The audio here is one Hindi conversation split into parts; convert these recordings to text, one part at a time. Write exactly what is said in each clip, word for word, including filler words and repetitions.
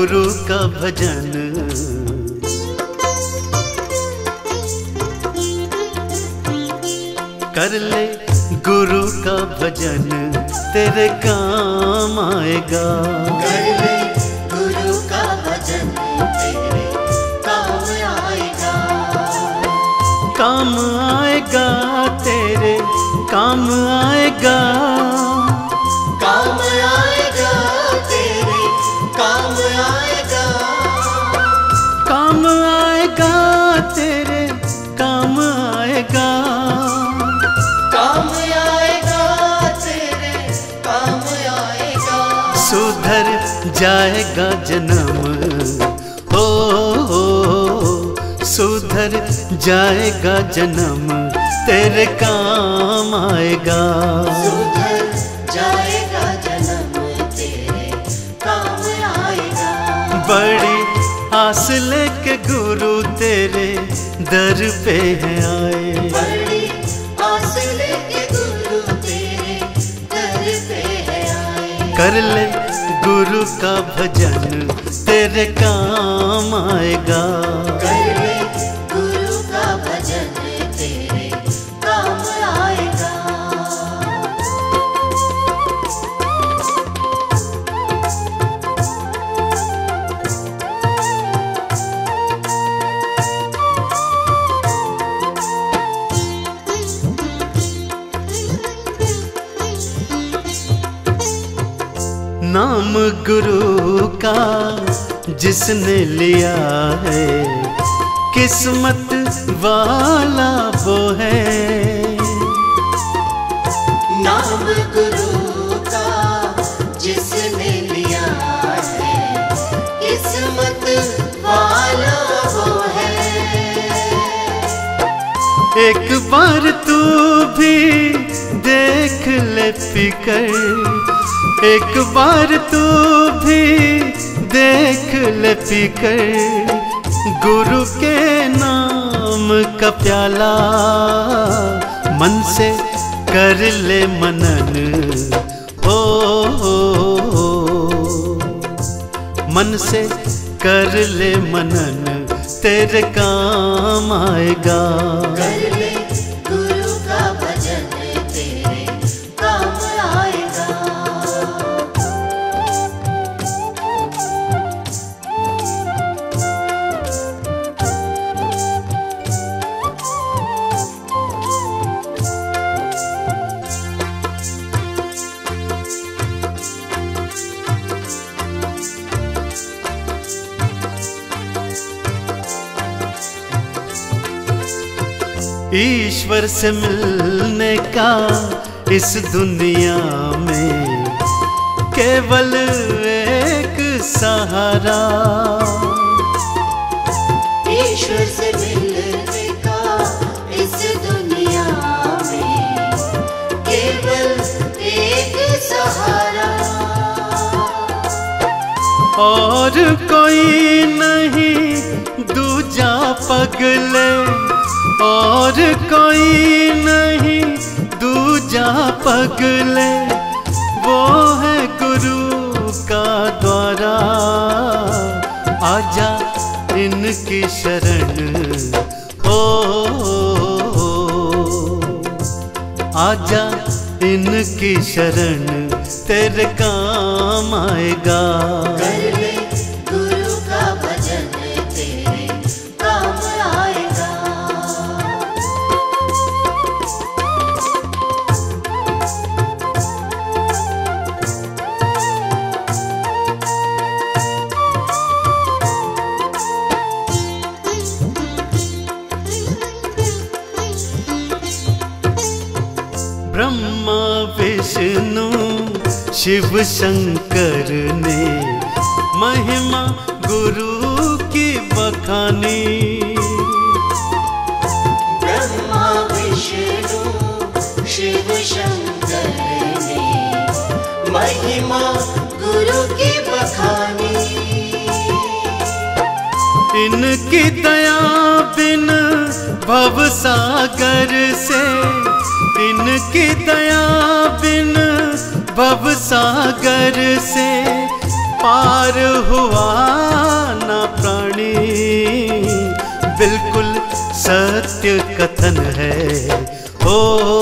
गुरु का भजन। कर ले गुरु का भजन तेरे काम आएगा। कर ले गुरु का भजन तेरे काम आएगा। काम आएगा तेरे काम आएगा। काम आएगा तेरे काम आएगा। काम आएगा तेरे काम आएगा। काम आएगा तेरे काम आएगा। सुधर जाएगा जन्म हो, हो सुधर जाएगा जन्म तेरे काम आएगा। सुधर जाएगा जन्म तेरे काम आएगा। बड़ी आस लेके गुरु तेरे दर पे है आए। बड़ी आस लेके गुरु तेरे दर पे है आए। कर ले गुरु का भजन तेरे काम आएगा। कर ले गुरु का भजन तेरे काम आएगा। नाम गुरु का जिसने लिया है किस्मत वाला वो है। नाम गुरु का जिसने लिया है किस्मत वाला वो है। एक बार तू भी देख ले पीकर। एक बार तू भी देख ले पीकर गुरु के नाम का प्याला। मन से कर ले मनन हो, हो, हो मन से कर ले मनन तेरे काम आएगा। कर ले गुरु का भजन तेरे काम आएगा। ईश्वर से मिलने का इस दुनिया में केवल एक सहारा। ईश्वर से मिलने का इस दुनिया में केवल एक सहारा। और कोई नहीं दूजा पगले। और कोई नहीं दूजा पगले। वो है गुरु का द्वारा। आजा इनकी शरण हो, आजा इनकी शरण तेरे काम आएगा। कर ले गुरु का भजन तेरे काम आएगा। ब्रह्मा विष्णु शिव शंकर ने महिमा गुरु की बखानी। ब्रह्मा विष्णु शिव शंकर ने महिमा गुरु की बखानी। इनकी दया बिन भव सागर से। इनकी दया बिन भव सागर से पार हुआ सत्य कथन है। हो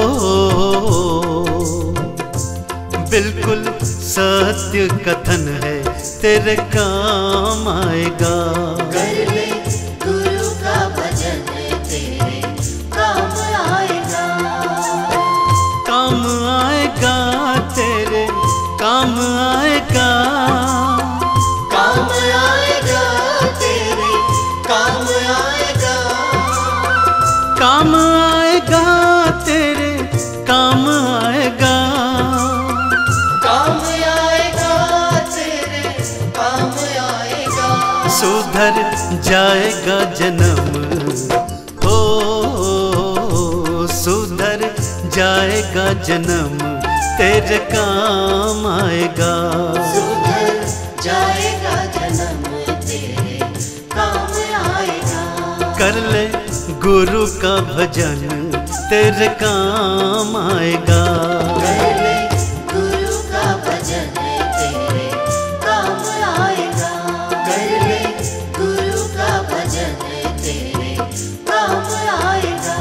बिल्कुल सत्य कथन है, तेरे काम आएगा। कर ले गुरु का भजन, तेरे काम आएगा। काम आएगा, तेरे काम आएगा। काम आएगा, तेरे काम आएगा। काम आएगा, तेरे काम आएगा। काम आएगा, तेरे काम आएगा। सुधर जाएगा जन्म, हो सुधर जाएगा जन्म, तेरे काम आएगा। सुधर जाएगा जन्म, तेरे काम आएगा। कर ले गुरु का भजन, तेरे काम आएगा। कर ले गुरु का भजन, तेरे काम आएगा। कर ले गुरु का भजन, तेरे काम आएगा।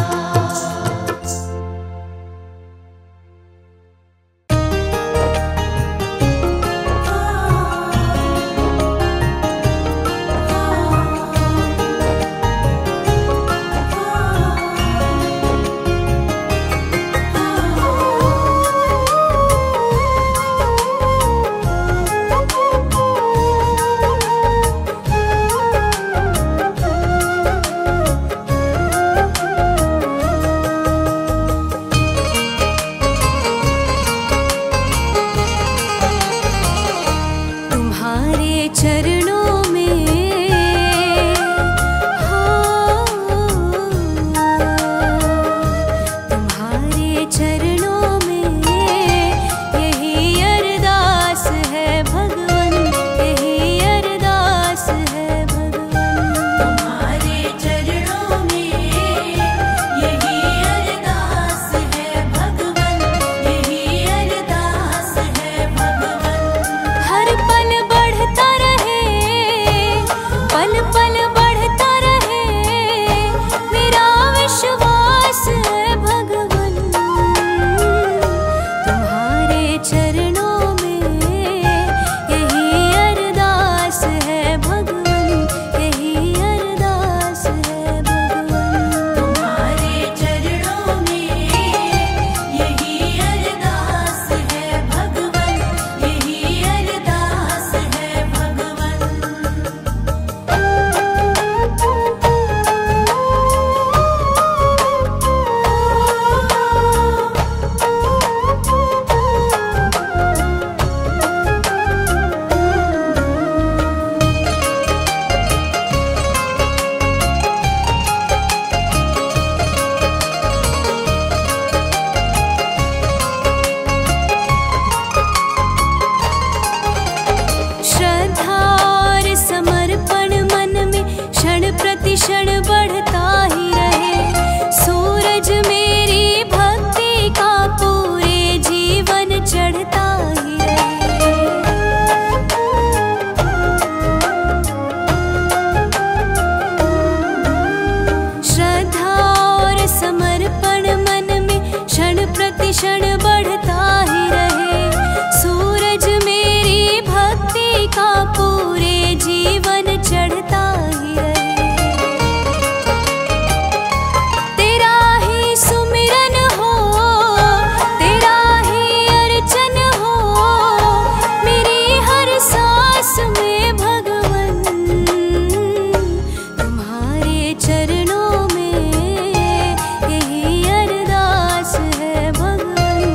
चरणों में यही अरदास है भगवान।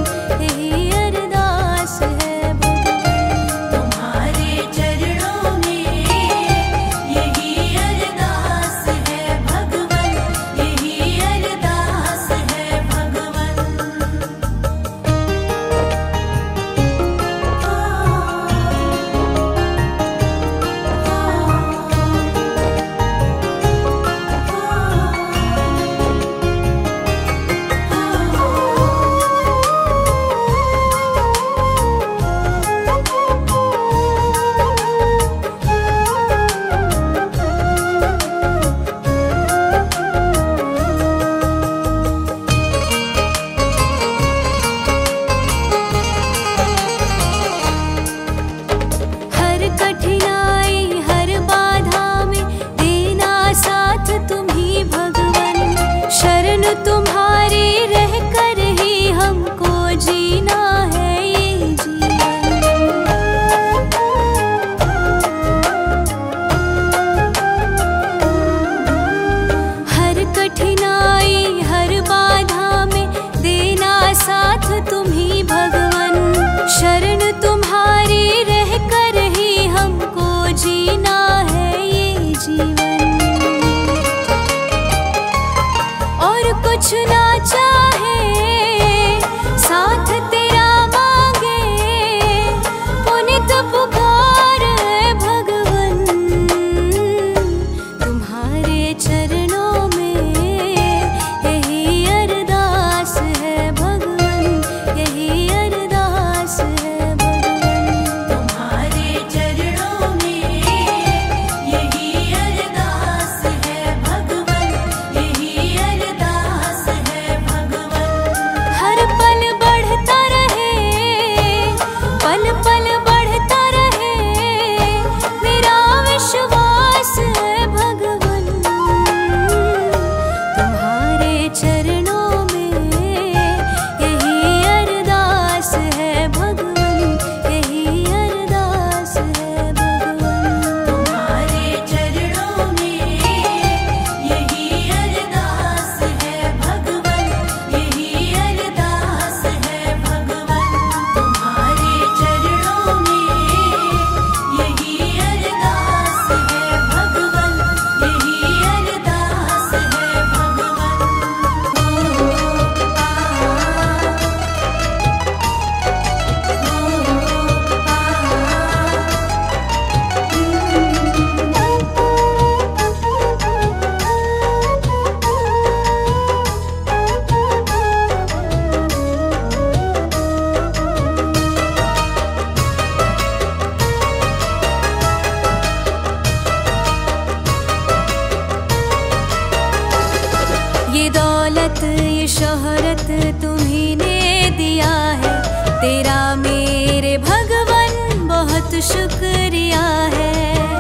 शोहरत तुम्ही ने दिया है, तेरा मेरे भगवन बहुत शुक्रिया है।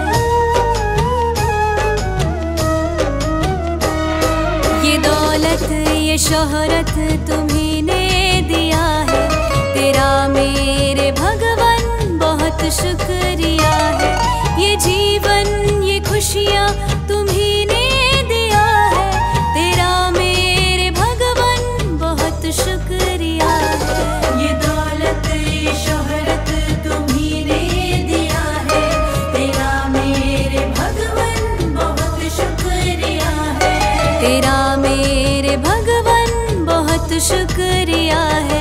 ये दौलत ये शोहरत तुम्ही ने दिया है, तेरा मेरे भगवन बहुत शुक्रिया है। ये जीवन ये खुशियाँ तुम्ही ने दिया है, तेरा मेरे भगवन बहुत शुक्रिया है। ये दौलत ये शोहरत तुम्ही ने दिया है, तेरा मेरे भगवन बहुत शुक्रिया है। तेरा मेरे भगवन बहुत शुक्रिया है।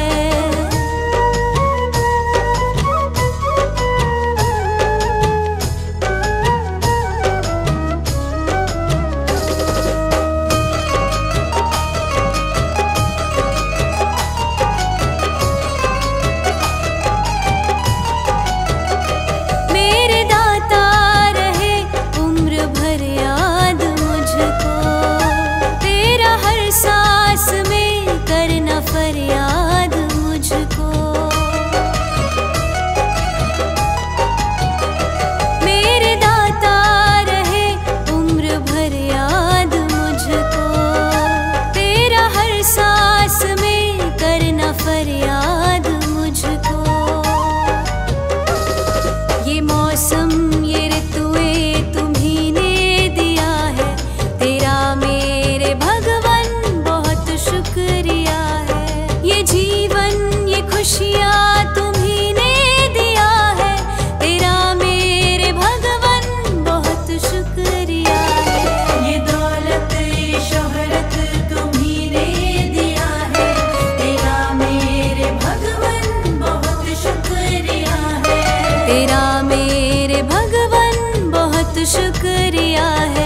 तेरा मेरे भगवन बहुत शुक्रिया है।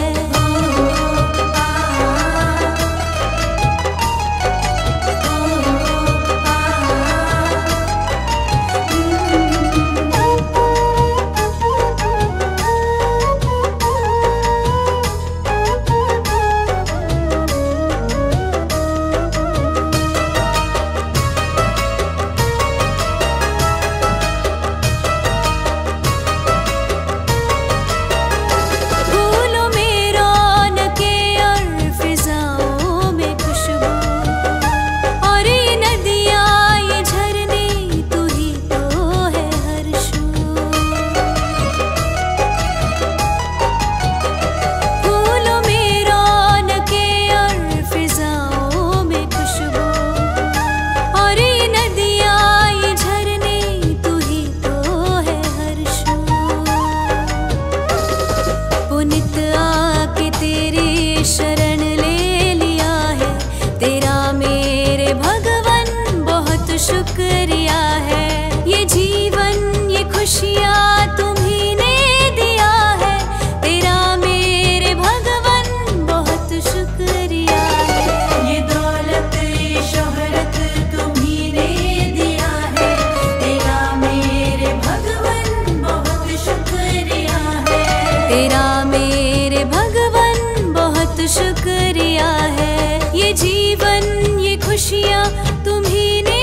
शुक्रिया है। ये जीवन ये खुशियाँ तुम्ही ने दिया है, तेरा मेरे भगवन बहुत शुक्रिया है। ये दौलत ये शोहरत तुम्ही ने दिया है, तेरा मेरे भगवन बहुत शुक्रिया है। तेरा मेरे भगवन बहुत शुक्रिया है। ये जीवन ये खुशियाँ तुम्ही ने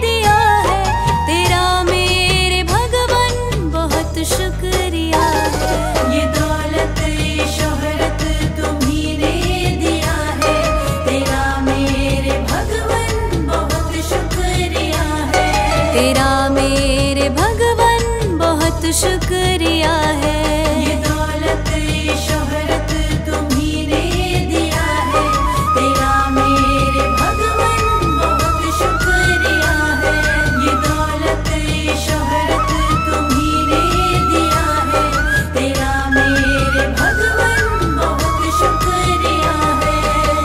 शुक्रिया है। ये दौलत ये शोहरत तुम्ही ने दिया है, तेरा मेरे भगवन बहुत शुक्रिया है। तेरा मेरे भगवन बहुत शुक्रिया है।